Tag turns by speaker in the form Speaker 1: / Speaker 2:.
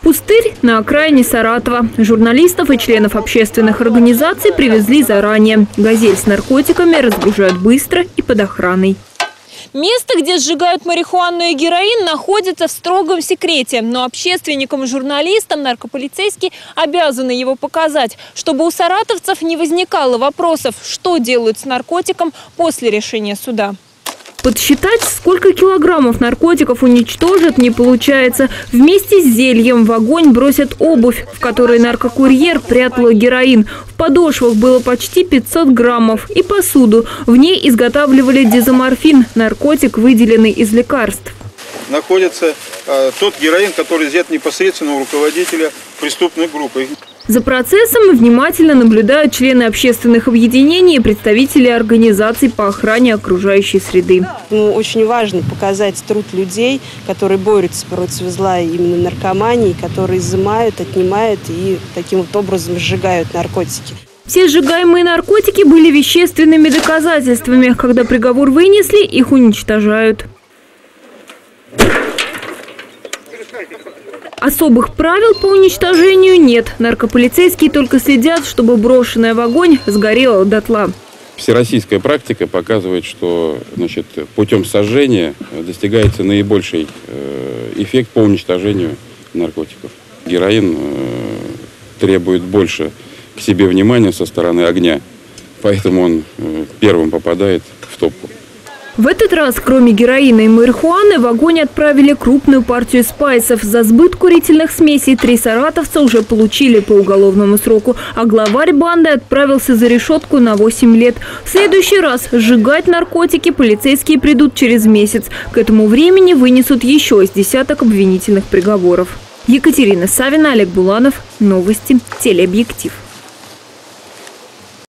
Speaker 1: Пустырь на окраине Саратова. Журналистов и членов общественных организаций привезли заранее. «Газель» с наркотиками разгружают быстро и под охраной.
Speaker 2: Место, где сжигают марихуану и героин, находится в строгом секрете. Но общественникам и журналистам наркополицейские обязаны его показать, чтобы у саратовцев не возникало вопросов, что делают с наркотиком после решения суда.
Speaker 1: Подсчитать, сколько килограммов наркотиков уничтожат, не получается. Вместе с зельем в огонь бросят обувь, в которой наркокурьер прятал героин. В подошвах было почти 500 граммов. И посуду. В ней изготавливали дезоморфин, наркотик, выделенный из лекарств.
Speaker 3: Находится тот героин, который взят непосредственно у руководителя преступной группы.
Speaker 1: За процессом внимательно наблюдают члены общественных объединений и представители организаций по охране окружающей среды.
Speaker 4: Очень важно показать труд людей, которые борются против зла и именно наркомании, которые изымают, отнимают и таким вот образом сжигают наркотики.
Speaker 1: Все сжигаемые наркотики были вещественными доказательствами. Когда приговор вынесли, их уничтожают. Особых правил по уничтожению нет. Наркополицейские только следят, чтобы брошенное в огонь сгорело дотла.
Speaker 5: Всероссийская практика показывает, что путем сожжения достигается наибольший эффект по уничтожению наркотиков. Героин требует больше к себе внимания со стороны огня, поэтому он первым попадает в топку.
Speaker 1: В этот раз, кроме героина и марихуаны, в огонь отправили крупную партию спайсов. За сбыт курительных смесей 3 саратовца уже получили по уголовному сроку, а главарь банды отправился за решетку на 8 лет. В следующий раз сжигать наркотики полицейские придут через месяц. К этому времени вынесут еще с десяток обвинительных приговоров. Екатерина Савина, Олег Буланов. Новости. Телеобъектив.